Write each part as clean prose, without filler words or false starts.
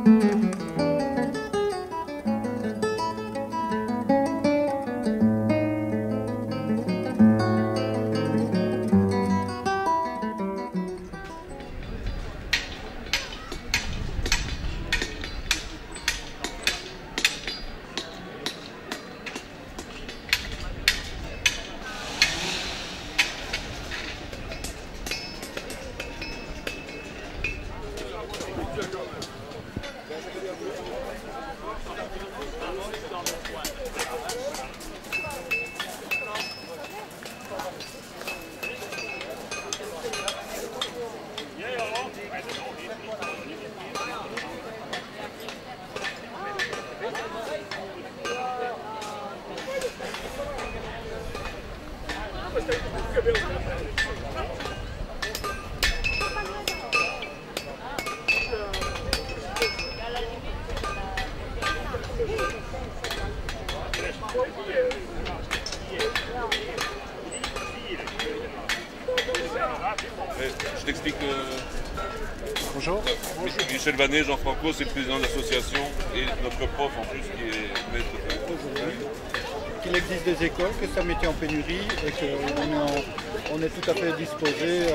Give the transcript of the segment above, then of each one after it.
Je t'explique. Bonjour. Michel Vanet, Jean-Franco, c'est le président de l'association et notre prof en plus qui est maître. Qu'il existe des écoles, que c'est un métier en pénurie et qu'on est tout à fait disposé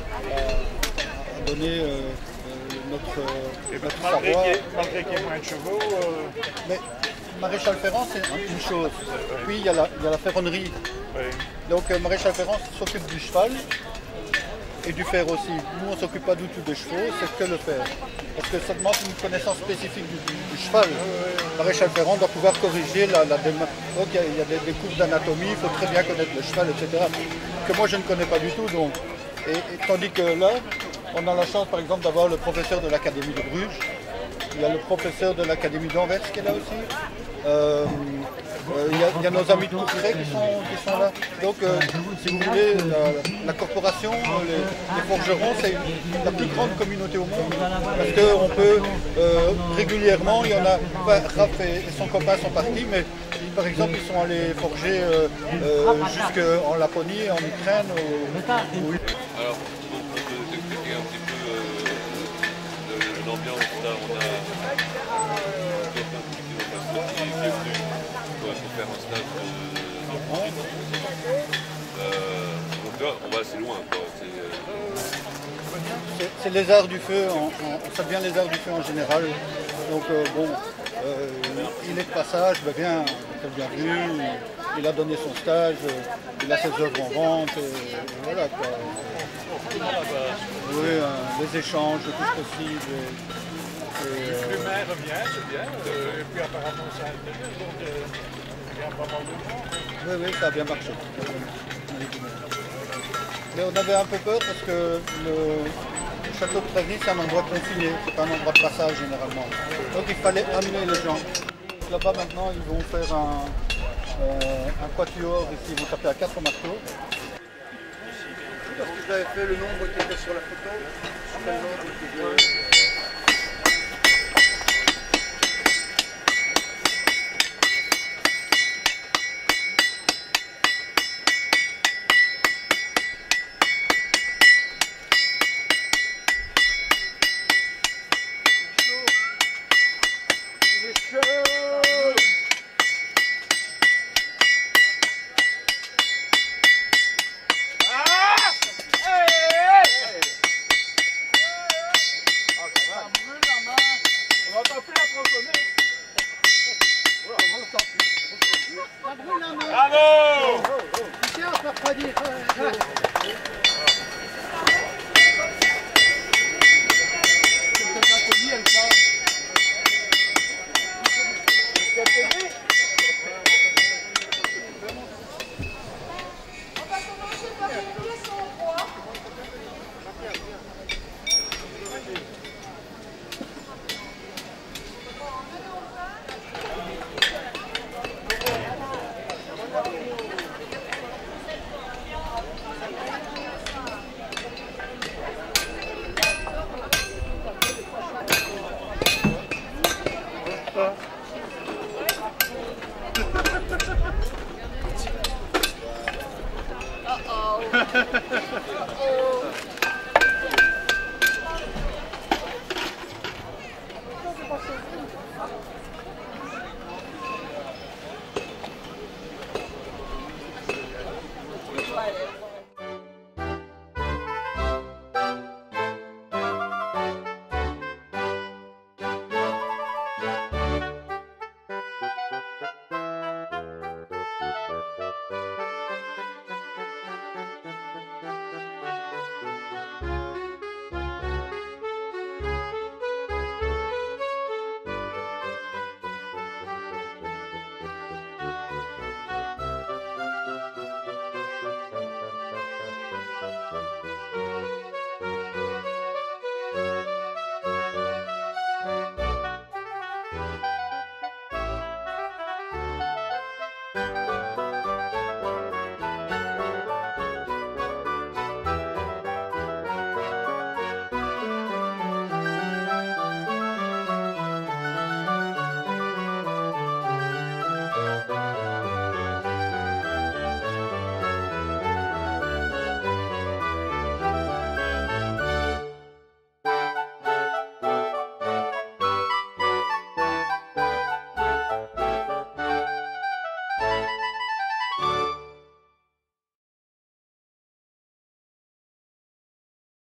à donner notre savoir. Malgré qu'il y ait moins de chevaux. Mais Maréchal Ferrand, c'est une chose. Puis il y a la ferronnerie. Oui. Donc Maréchal Ferrand s'occupe du cheval et du fer aussi. Nous, on ne s'occupe pas du tout des chevaux, c'est que le fer. Parce que ça demande une connaissance spécifique du cheval. Maréchal Ferrand doit pouvoir corriger la démarche. Donc il y a des cours d'anatomie, il faut très bien connaître le cheval, etc. Que moi, je ne connais pas du tout. Donc. Et tandis que là, on a la chance, par exemple, d'avoir le professeur de l'Académie de Bruges. Il y a le professeur de l'Académie d'Anvers qui est là aussi. Il y a nos amis de Courtrai qui sont là. Donc, si vous voulez, la corporation, les forgerons, c'est la plus grande communauté au monde. Parce qu'on peut régulièrement, il y en a, Raph et son copain sont partis, mais par exemple, ils sont allés forger jusqu'en Laponie, en Ukraine. Alors, pour t'expliquer un petit peu l'ambiance, là, on a qui est venu pour faire un stage donc là, on va assez loin. C'est les arts du feu, ça devient les arts du feu en général. Donc bon, il est de passage, ben bien, bienvenu, il a donné son stage, il a ses œuvres en vente, et voilà quoi. Oui, les échanges le plus possible. Le maire revient, c'est bien, et puis apparemment ça a été bien, donc il y a pas mal de gens. Oui, ça a bien marché. Mais on avait un peu peur parce que le château de Trévis, c'est un endroit confiné, c'est pas un endroit de passage généralement. Donc il fallait amener les gens. Là-bas maintenant, ils vont faire un quatuor ici, ils vont taper à 4 marteaux. Parce que j'avais fait le nombre qui était sur la photo. Bravo! Tiens, on peut pas dire.